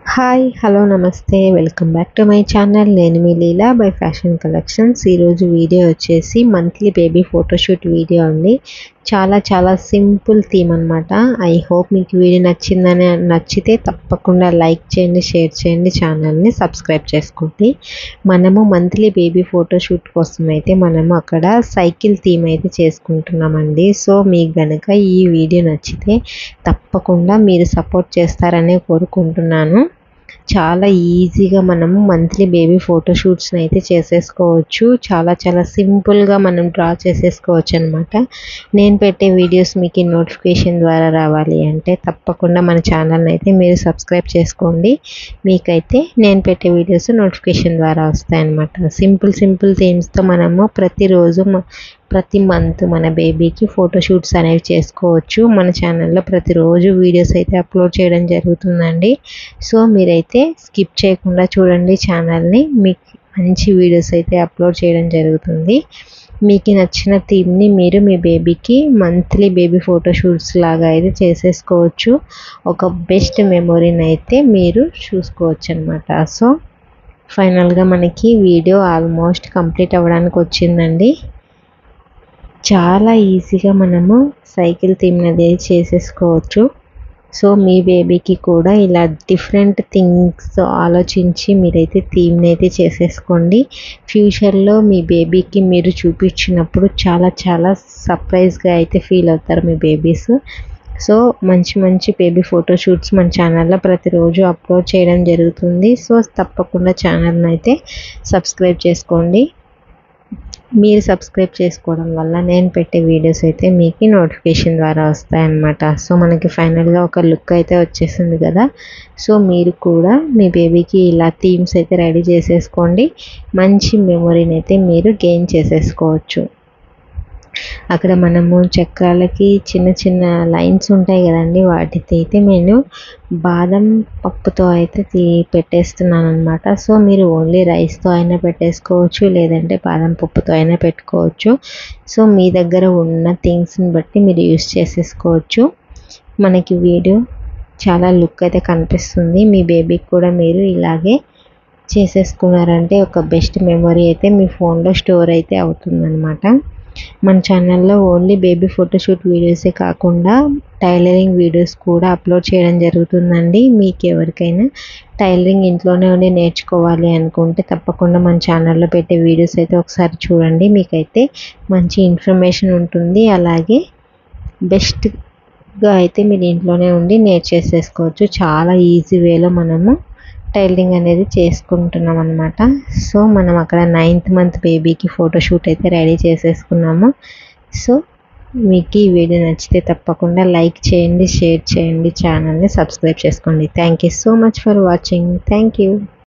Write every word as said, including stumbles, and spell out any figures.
Hi hello నమస్తే welcome back to my channel. నేను మీ లీలా బై ఫ్యాషన్ కలెక్షన్స్. ఈరోజు వీడియో వచ్చేసి మంత్లీ బేబీ ఫోటోషూట్ వీడియో అండి. చాలా చాలా సింపుల్ థీమ్ అనమాట. ఐ హోప్ మీకు వీడియో నచ్చిందని నచ్చితే తప్పకుండా లైక్ చేయండి, షేర్ చేయండి, ఛానల్ని సబ్స్క్రైబ్ చేసుకోండి. మనము మంత్లీ బేబీ ఫోటోషూట్ కోసం అయితే మనము అక్కడ సైకిల్ థీమ్ అయితే చేసుకుంటున్నామండి. సో మీకు కనుక ఈ వీడియో నచ్చితే తప్పకుండా మీరు సపోర్ట్ చేస్తారని కోరుకుంటున్నాను. చాలా ఈజీగా మనము మంత్లీ బేబీ ఫోటోషూట్స్ని అయితే చేసేసుకోవచ్చు. చాలా చాలా సింపుల్గా మనం డ్రా చేసేసుకోవచ్చు అనమాట. నేను పెట్టే వీడియోస్ మీకు నోటిఫికేషన్ ద్వారా రావాలి అంటే తప్పకుండా మన ఛానల్ని అయితే మీరు సబ్స్క్రైబ్ చేసుకోండి. మీకైతే నేను పెట్టే వీడియోస్ నోటిఫికేషన్ ద్వారా వస్తాయన్నమాట. సింపుల్ సింపుల్ థీమ్స్తో మనము ప్రతిరోజు ప్రతి మంత్ మన బేబీకి ఫోటోషూట్స్ అనేవి చేసుకోవచ్చు. మన ఛానల్లో ప్రతిరోజు వీడియోస్ అయితే అప్లోడ్ చేయడం జరుగుతుందండి. సో మీరైతే స్కిప్ చేయకుండా చూడండి ఛానల్ని. మీకు మంచి వీడియోస్ అయితే అప్లోడ్ చేయడం జరుగుతుంది. మీకు నచ్చిన థీమ్ని మీరు మీ బేబీకి మంత్లీ బేబీ ఫోటోషూట్స్ లాగా అయితే చేసేసుకోవచ్చు. ఒక బెస్ట్ మెమొరీని అయితే మీరు చూసుకోవచ్చు అనమాట. సో ఫైనల్గా మనకి వీడియో ఆల్మోస్ట్ కంప్లీట్ అవ్వడానికి వచ్చిందండి. చాలా ఈజీగా మనము సైకిల్ థీమ్ అనేది చేసేసుకోవచ్చు. సో మీ బేబీకి కూడా ఇలా డిఫరెంట్ థింగ్స్ ఆలోచించి మీరైతే థీమ్ని అయితే చేసేసుకోండి. ఫ్యూచర్లో మీ బేబీకి మీరు చూపించినప్పుడు చాలా చాలా సర్ప్రైజ్గా అయితే ఫీల్ అవుతారు మీ బేబీస్. సో మంచి మంచి బేబీ ఫోటోషూట్స్ మన ఛానల్లో ప్రతిరోజు అప్లోడ్ చేయడం జరుగుతుంది. సో తప్పకుండా ఛానల్ని అయితే సబ్స్క్రైబ్ చేసుకోండి. మీరు సబ్స్క్రైబ్ చేసుకోవడం వల్ల నేను పెట్టే వీడియోస్ అయితే మీకు నోటిఫికేషన్ ద్వారా వస్తాయన్నమాట. సో మనకి ఫైనల్గా ఒక లుక్ అయితే వచ్చేసింది కదా. సో మీరు కూడా మీ బేబీకి ఇలా థీమ్స్ అయితే రెడీ చేసేసుకోండి. మంచి మెమొరీని అయితే మీరు గెయిన్ చేసేసుకోవచ్చు. అక్కడ మనము చక్రాలకి చిన్న చిన్న లైన్స్ ఉంటాయి కదండి, వాటితో అయితే నేను బాదం పప్పుతో అయితే తీ పెట్టేస్తున్నాను అనమాట. సో మీరు ఓన్లీ రైస్తో అయినా పెట్టేసుకోవచ్చు, లేదంటే బాదం పప్పుతో అయినా పెట్టుకోవచ్చు. సో మీ దగ్గర ఉన్న థింగ్స్ని బట్టి మీరు యూస్ చేసేసుకోవచ్చు. మనకి వీడియో చాలా లుక్ అయితే కనిపిస్తుంది. మీ బేబీకి కూడా మీరు ఇలాగే చేసేసుకున్నారంటే ఒక బెస్ట్ మెమొరీ అయితే మీ ఫోన్లో స్టోర్ అయితే అవుతుందన్నమాట. మన ఛానల్లో ఓన్లీ బేబీ ఫోటోషూట్ వీడియోసే కాకుండా టైలరింగ్ వీడియోస్ కూడా అప్లోడ్ చేయడం జరుగుతుందండి. మీకు ఎవరికైనా టైలరింగ్ ఇంట్లోనే ఉండి నేర్చుకోవాలి అనుకుంటే తప్పకుండా మన ఛానల్లో పెట్టే వీడియోస్ అయితే ఒకసారి చూడండి. మీకైతే మంచి ఇన్ఫర్మేషన్ ఉంటుంది. అలాగే బెస్ట్గా అయితే మీరు ఇంట్లోనే ఉండి నేర్చేసేసుకోవచ్చు. చాలా ఈజీ వేలో మనము టైలరింగ్ అనేది చేసుకుంటున్నాం అనమాట. సో మనం అక్కడ నైన్త్ మంత్ బేబీకి ఫోటోషూట్ అయితే రెడీ చేసేసుకున్నాము. సో మీకు ఈ వీడియో నచ్చితే తప్పకుండా లైక్ చేయండి, షేర్ చేయండి, ఛానల్ని సబ్స్క్రైబ్ చేసుకోండి. Thank you so much for watching. Thank you.